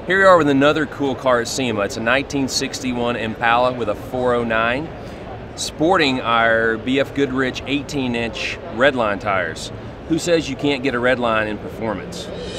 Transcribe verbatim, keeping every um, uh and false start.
Here we are with another cool car at SEMA. It's a nineteen sixty-one Impala with a four oh nine, sporting our B F Goodrich eighteen inch Redline tires. Who says you can't get a Redline in performance?